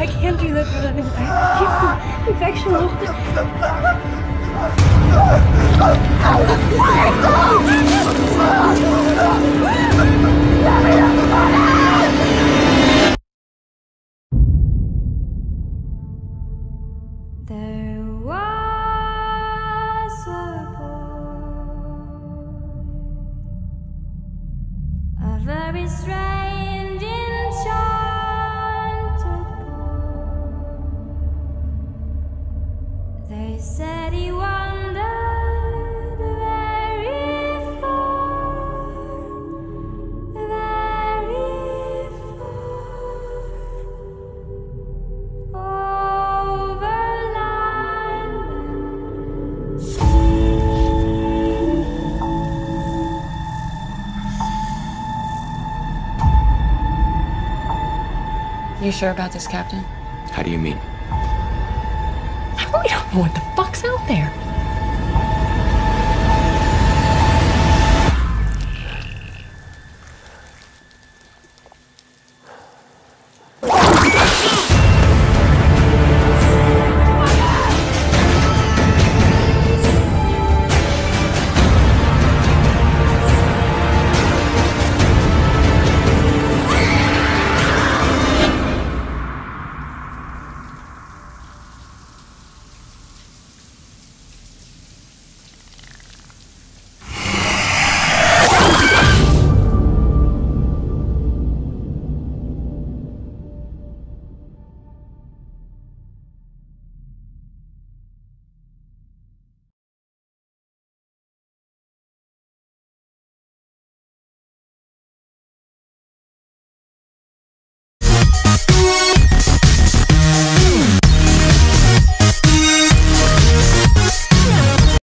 I can't do that, but infection. There was a boy, a very strange, enchanted boy. They said he wandered very far, over land and sea. You sure about this, Captain? How do you mean? We don't know what the fuck's out there.